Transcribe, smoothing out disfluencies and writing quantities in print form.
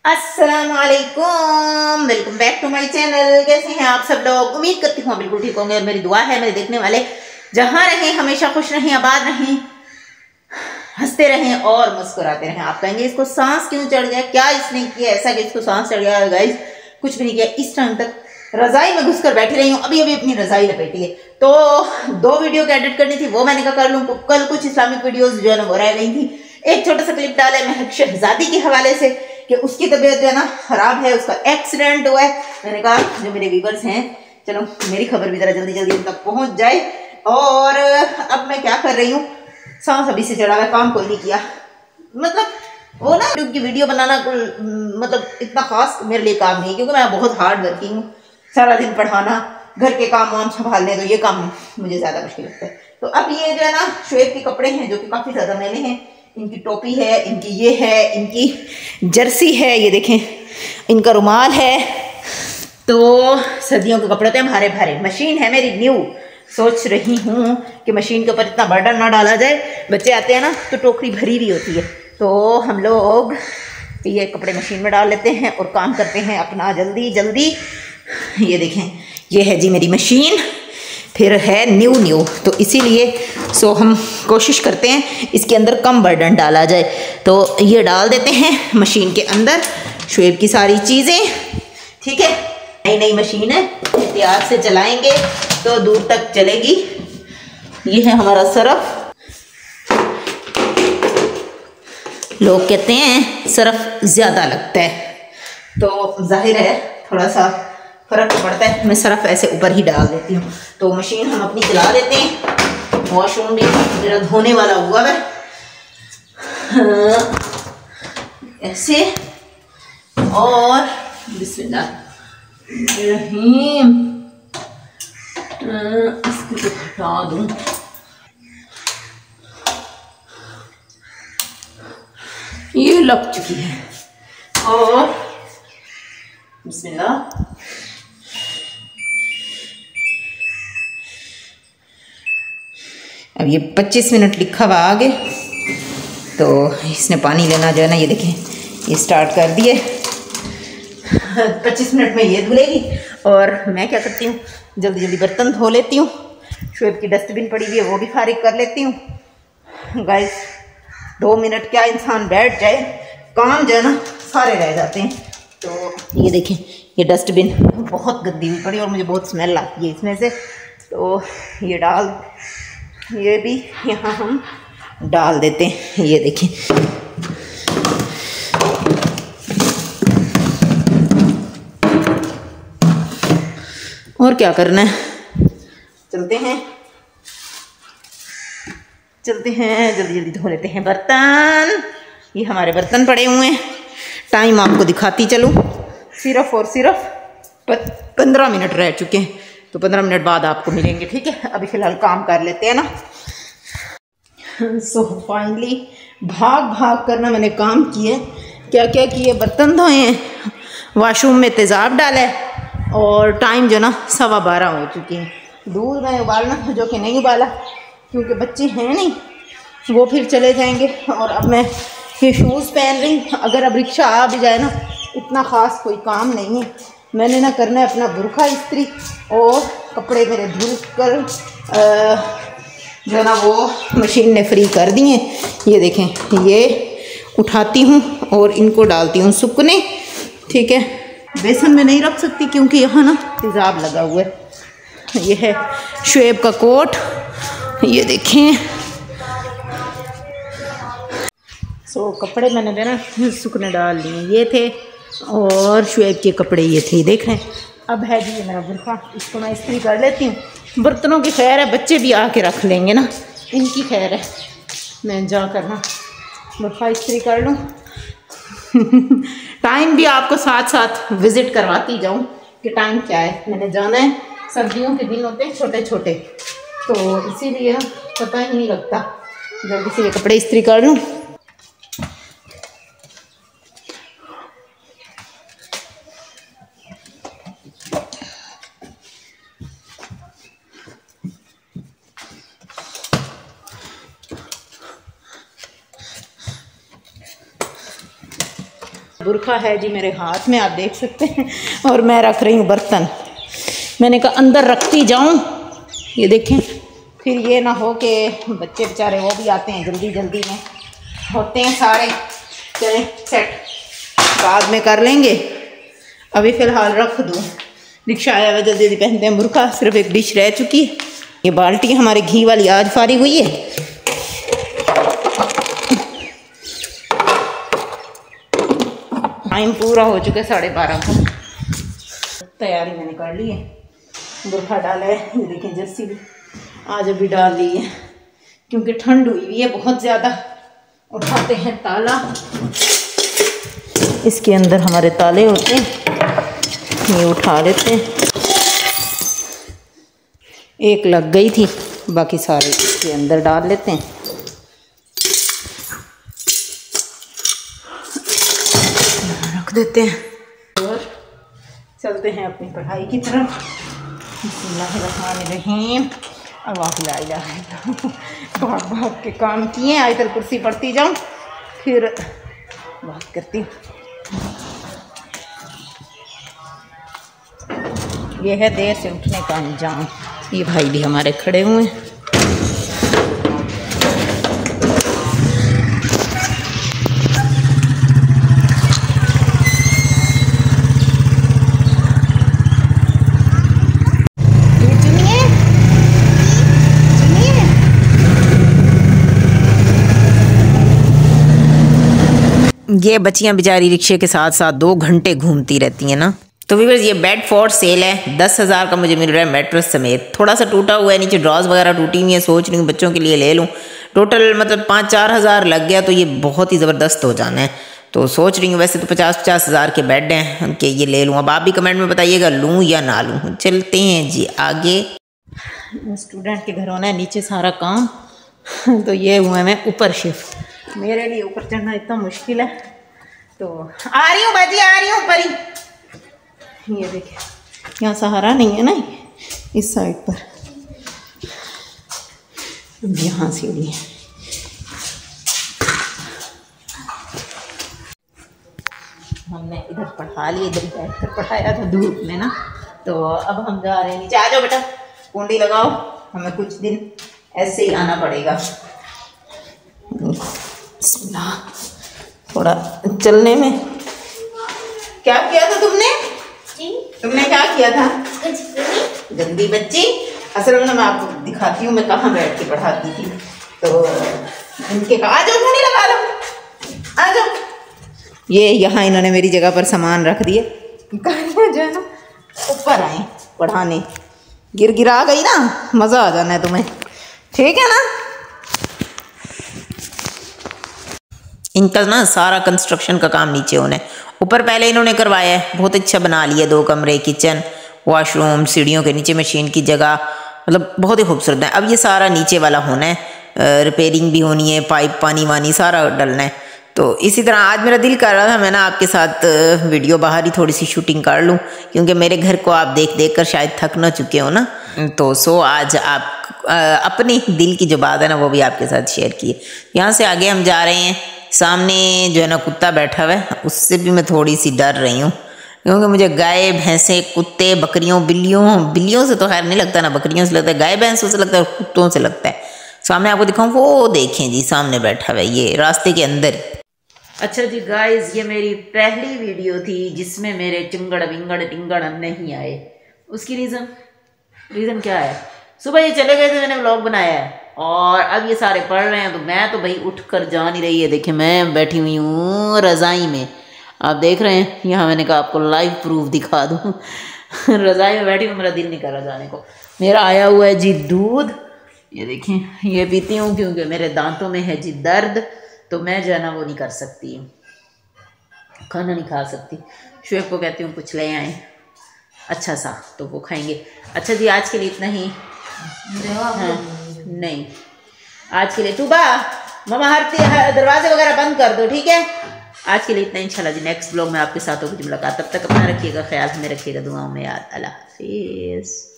अस्सलाम वालेकुम, welcome back to my channel. कैसे हैं आप सब लोग? उम्मीद करती हूँ बिल्कुल ठीक होंगे और मेरी दुआ है मेरे देखने वाले जहां रहें हमेशा खुश रहें, आबाद रहें, हंसते रहें और मुस्कुराते रहें। आप कहेंगे इसको सांस क्यों चढ़ गया, क्या इसने किया ऐसा कि इसको सांस चढ़ गया? गाइस कुछ भी नहीं किया, इस टाइम तक रजाई में घुसकर बैठी रही हूँ। अभी अभी अपनी रजाई लपेटी है, तो 2 वीडियो की एडिट करनी थी, वो मैंने कहा कर लूँ। कल कुछ इस्लामिक वीडियोस जो है ना वो रह गई थी। एक छोटा सा क्लिप डाला है महक शहजादी के हवाले से कि उसकी तबीयत जो है ना खराब है, उसका एक्सीडेंट हुआ है। मैंने कहा जो मेरे व्यूवर्स हैं, चलो मेरी खबर भी जरा जल्दी जल्दी उन तक पहुंच जाए। और अब मैं क्या कर रही हूँ, सांस अभी से चढ़ा हुआ, काम कोई नहीं किया। मतलब वो ना यूट्यूब की वीडियो बनाना मतलब इतना खास मेरे लिए काम नहीं है, क्योंकि मैं बहुत हार्ड वर्किंग हूँ। सारा दिन पढ़ाना, घर के काम वाम संभालने, तो ये काम मुझे ज्यादा मुश्किल लगता है। तो अब ये जो है ना शुएब के कपड़े हैं जो कि काफी ज्यादा मैंने हैं। इनकी टोपी है, इनकी ये है, इनकी जर्सी है, ये देखें, इनका रुमाल है। तो सर्दियों के कपड़े तो हैं भारे भारे। मशीन है मेरी न्यू, सोच रही हूँ कि मशीन के ऊपर इतना बर्डन ना डाला जाए। बच्चे आते हैं ना तो टोकरी भरी हुई होती है, तो हम लोग ये कपड़े मशीन में डाल लेते हैं और काम करते हैं अपना जल्दी जल्दी। ये देखें, ये है जी मेरी मशीन, फिर है न्यू, तो इसीलिए हम कोशिश करते हैं इसके अंदर कम बर्डन डाला जाए। तो ये डाल देते हैं मशीन के अंदर शुएब की सारी चीज़ें। ठीक है, नई नई मशीन है, एहतियात से चलाएंगे तो दूर तक चलेगी। ये है हमारा सरफ। लोग कहते हैं सरफ ज़्यादा लगता है, तो जाहिर है थोड़ा सा फर्क पड़ता है। मैं सरफ ऐसे ऊपर ही डाल देती हूँ। तो मशीन हम अपनी चला देते हैं। वॉशरूम भी मेरा धोने वाला हुआ है, ऐसे। और बिस्मिल्लाह रहीम, इसको तो हटा दूँ। ये लग चुकी है और बिस्मिल्लाह। अब ये 25 मिनट लिखा हुआ आगे, तो इसने पानी लेना जो है ना, ये देखें ये स्टार्ट कर दिए। 25 मिनट में ये धुलेगी और मैं क्या करती हूँ, जल्दी जल्दी बर्तन धो लेती हूँ। शुएब की डस्टबिन पड़ी हुई है, वो भी फारिग कर लेती हूँ। गाइस 2 मिनट क्या इंसान बैठ जाए, काम जो है ना सारे रह जाते हैं। तो ये देखें, ये डस्टबिन बहुत गंदी हुई पड़ी और मुझे बहुत स्मेल आती है इसमें से। तो ये ये भी यहाँ हम डाल देते हैं। ये देखें, और क्या करना है, चलते हैं जल्दी जल्दी धो लेते हैं बर्तन। ये हमारे बर्तन पड़े हुए हैं। टाइम आपको दिखाती चलूँ, सिर्फ और सिर्फ 15 मिनट रह चुके हैं, तो 15 मिनट बाद आपको मिलेंगे। ठीक है, अभी फ़िलहाल काम कर लेते हैं ना। फाइनली भाग भाग करना मैंने काम किए। क्या क्या किए, बर्तन धोए हैं, वॉशरूम में तेज़ाब डाला है, और टाइम जो ना 12:15 हो चुके हैं। दूध मैंने उबालना था जो कि नहीं उबाला, क्योंकि बच्चे हैं नहीं, वो फिर चले जाएंगे। और अब मैं ये शूज़ पहन रही। अगर अब रिक्शा आ भी जाए ना, इतना ख़ास कोई काम नहीं है। मैंने ना करना है अपना बुरखा इस्त्री, और कपड़े मेरे धुल कर जो है ना वो मशीन ने फ्री कर दिए। ये देखें, ये उठाती हूँ और इनको डालती हूँ सूखने। ठीक है, बेसन में नहीं रख सकती क्योंकि यहाँ ना तेज़ाब लगा हुआ है। ये है शुएब का कोट, ये देखें। कपड़े मैंने जो ना सूखने डाल लिए, ये थे, और शुएब के कपड़े ये थे, देख रहे हैं। अब है जी ये मेरा बुरखा, इसको मैं इस्त्री कर लेती हूँ। बर्तनों की खैर है, बच्चे भी आके रख लेंगे ना, इनकी खैर है। मैं जा कर ना बुरखा इस्त्री कर लूँ। टाइम भी आपको साथ साथ विज़िट करवाती जाऊँ कि टाइम क्या है। मैंने जाना है, सर्दियों के दिन होते हैं छोटे छोटे, तो इसीलिए ना पता ही नहीं लगता। जल्दी से ये कपड़े इस्त्री कर लूँ। बुरखा है जी मेरे हाथ में, आप देख सकते हैं, और मैं रख रही हूँ बर्तन। मैंने कहा अंदर रखती जाऊँ, ये देखें, फिर ये ना हो कि बच्चे बेचारे वो भी आते हैं जल्दी जल्दी में, होते हैं सारे। चलें सेट, बाद में कर लेंगे, अभी फ़िलहाल रख दूँ। रिक्शा आया हुआ, जल्दी जल्दी पहनते हैं बुरखा। सिर्फ एक डिश रह चुकी है, ये बाल्टी हमारे घी वाली आज फारिग हुई है। टाइम पूरा हो चुका है 12:30 का। तैयारी मैंने कर ली है, बुरखा डाला है, ये देखें जर्सी भी आज अभी डाल ली है क्योंकि ठंड हुई हुई है बहुत ज़्यादा। उठाते हैं ताला, इसके अंदर हमारे ताले होते हैं, ये उठा लेते हैं। एक लग गई थी, बाकी सारे इसके अंदर डाल लेते हैं। रख देते हैं और चलते हैं अपनी पढ़ाई की तरफ। बिस्मिल्लाहिर्रहमानिर्रहीम। भाग भाग के काम किए, आयतल कुर्सी पढ़ती जाऊँ, फिर बात करती हूँ। ये है देर से उठने का अंजाम। ये भाई भी हमारे खड़े हुए हैं। ये बच्चियां बेचारी रिक्शे के साथ साथ 2 घंटे घूमती रहती हैं ना। तो व्यूअर्स ये बेड फॉर सेल है, 10,000 का मुझे मिल रहा है मैट्रेस समेत। थोड़ा सा टूटा हुआ है, नीचे ड्रॉज वगैरह टूटी हुई है, सोच रही हूँ बच्चों के लिए ले लूँ। टोटल मतलब 5-4 हज़ार लग गया तो ये बहुत ही ज़बरदस्त हो जाना है। तो सोच रही हूँ, वैसे तो 50-50 हज़ार के बेड हैं कि ये ले लूँ। अब आप भी कमेंट में बताइएगा लूँ या ना लूँ। चलते हैं जी आगे। स्टूडेंट के घर होना है नीचे सारा काम, तो ये हुआ मैं ऊपर शिफ्ट। मेरे लिए ऊपर चढ़ना इतना मुश्किल है, तो आ रही हूँ बाजी, आ रही हूँ ऊपर ही। ये देखिए यहाँ सहारा नहीं है ना, इस साइड पर यहाँ सीढ़ी है। हमने इधर पढ़ा लिया, इधर बैठ कर पढ़ाया था धूप में ना, तो अब हम जा रहे हैं नीचे। आ जाओ बेटा, कुंडी लगाओ, हमें कुछ दिन ऐसे ही आना पड़ेगा। थोड़ा चलने में। क्या किया था तुमने? तुमने क्या किया था? गंदी बच्ची। असल में मैं आपको दिखाती हूँ मैं कहाँ बैठ के पढ़ाती थी। तो इनके कहा आ जाओ, कुंडी लगा लो, आ जाओ। ये यहाँ इन्होंने मेरी जगह पर सामान रख दिए, जो है ना ऊपर आए पढ़ाने। गिरा गई ना, मज़ा आ जाना है तुम्हें, ठीक है ना। इनका ना सारा कंस्ट्रक्शन का काम नीचे होना है, ऊपर पहले इन्होंने करवाया है, बहुत अच्छा बना लिया। 2 कमरे, किचन, वॉशरूम, सीढ़ियों के नीचे मशीन की जगह, मतलब बहुत ही खूबसूरत है। अब ये सारा नीचे वाला होना है, रिपेयरिंग भी होनी है, पाइप पानी वानी सारा डलना है। तो इसी तरह आज मेरा दिल कर रहा था मैं ना आपके साथ वीडियो बाहर ही थोड़ी सी शूटिंग कर लूँ, क्योंकि मेरे घर को आप देख देख कर शायद थक ना चुके हो ना। तो आज आप अपने दिल की जो बात है ना वो भी आपके साथ शेयर किए। यहाँ से आगे हम जा रहे हैं, सामने जो है ना कुत्ता बैठा हुआ है, उससे भी मैं थोड़ी सी डर रही हूँ, क्योंकि मुझे गाय भैंसे कुत्ते बकरियों बिल्लियों से तो खैर नहीं लगता ना, बकरियों से लगता है, गाय भैंसों से लगता है, कुत्तों से लगता है। सामने आपको दिखाऊं, वो देखें जी सामने बैठा हुआ है, ये रास्ते के अंदर। अच्छा जी गाइस, ये मेरी पहली वीडियो थी जिसमें मेरे चिंगड़ विंगड़ टिंगड़ नहीं आए। उसकी रीज़न क्या है? सुबह ये चले गए थे, मैंने व्लॉग बनाया है, और अब ये सारे पढ़ रहे हैं, तो मैं तो भाई उठ कर जा नहीं रही है। देखिए मैं बैठी हुई हूँ रज़ाई में, आप देख रहे हैं यहाँ। मैंने कहा आपको लाइव प्रूफ दिखा दूँ। रज़ाई में बैठी हूँ, मेरा दिल नहीं कर रहा जाने को। मेरा आया हुआ है जी दूध, ये देखें, ये पीती हूँ क्योंकि मेरे दांतों में है जी दर्द, तो मैं जो है ना वो नहीं कर सकती, खाना नहीं खा सकती। शुएब को कहती हूँ कुछ ले आए अच्छा सा, तो वो खाएंगे। अच्छा जी आज के लिए इतना ही। हाँ, नहीं आज के लिए तू बा मामा हर दरवाजे वगैरह बंद कर दो, ठीक है। आज के लिए इतना, इंशाल्लाह जी नेक्स्ट ब्लॉग में आपके साथ होगी मुलाकात। तब तक अपना रखिएगा ख्याल, हमें रखिएगा दुआओं में याद। अल्लाह हाफिज़।